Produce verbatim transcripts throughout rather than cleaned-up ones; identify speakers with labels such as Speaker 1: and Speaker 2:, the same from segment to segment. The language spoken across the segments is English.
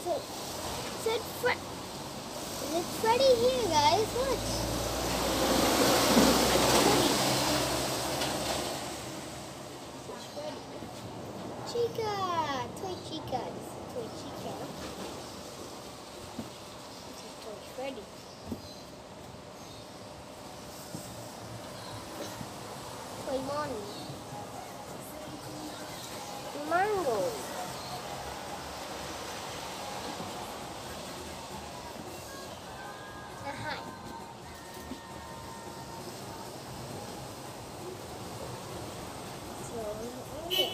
Speaker 1: Is it, is it, Fre is it Freddy here, guys? Look. Chica! Toy Chica. This is Toy Chica. This is Toy Freddy. Toy Bonnie. Mango. Uh, hi. So, okay.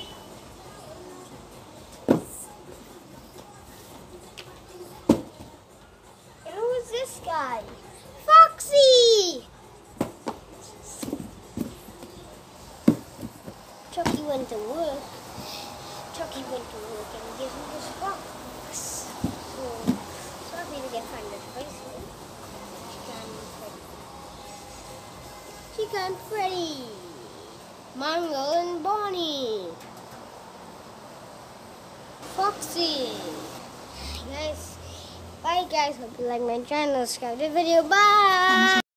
Speaker 1: Who's this guy? Foxy! Chucky went to work. Chucky went to work and gave me this box. So, sorry to get find this bracelet. Chica and Freddy. Mango and Bonnie. Foxy. Guys, bye guys. Hope you like my channel. Subscribe to the video. Bye.